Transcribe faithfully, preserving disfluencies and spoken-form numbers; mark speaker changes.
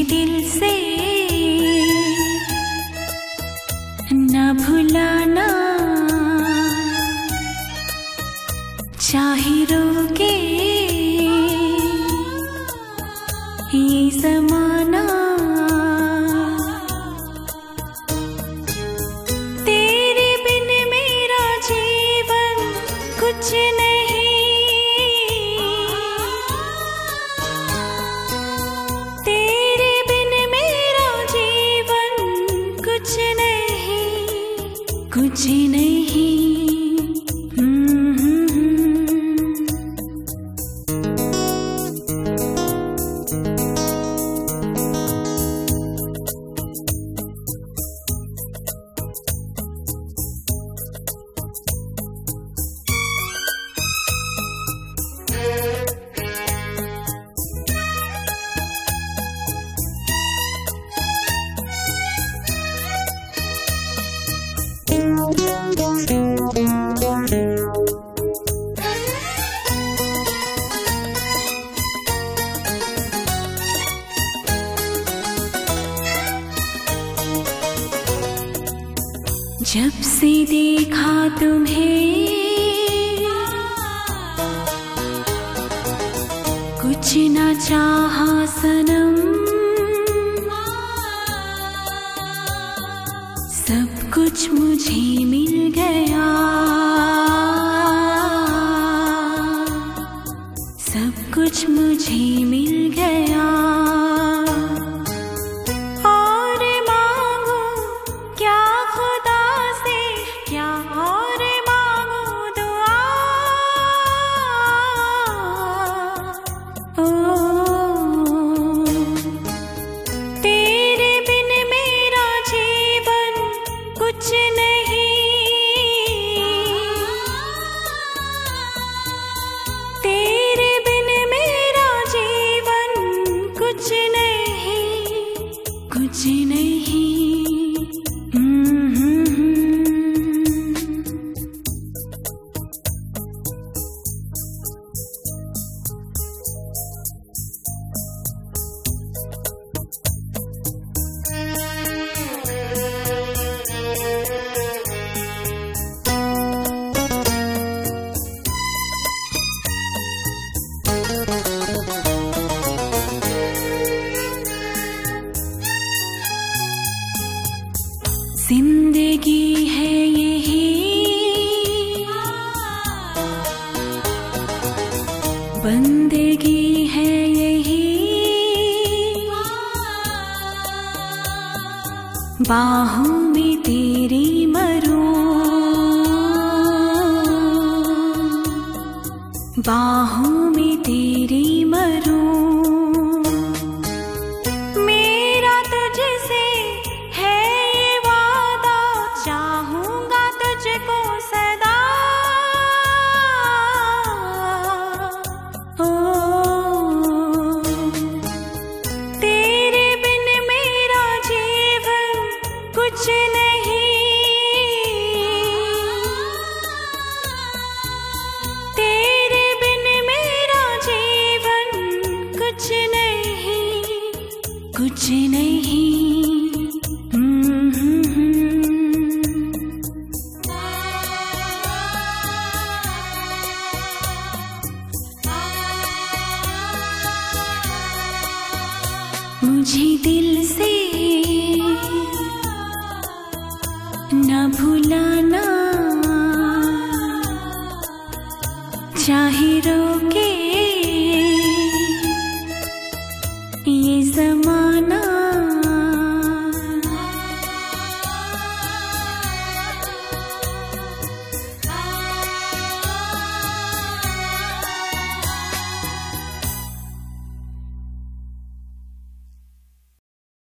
Speaker 1: दिल से न भुलाना, चाहे रोके ये ज़माना। तेरे बिन मेरा जीवन कुछ नहीं, तेरे बिन मेरा जीवन कुछ नहीं, कुछ नहीं। जब से देखा तुम्हें कुछ न चाहा सनम, सब कुछ मुझे मिल गया, सब कुछ मुझे मिल गया। कुछ नहीं। जिंदगी है यही, बंदगी है यही, बाहों में तेरी मरूं, बाहों में तेरी मरूं। कुछ नहीं। मुझे दिल से न भुलाना, चाहे रोके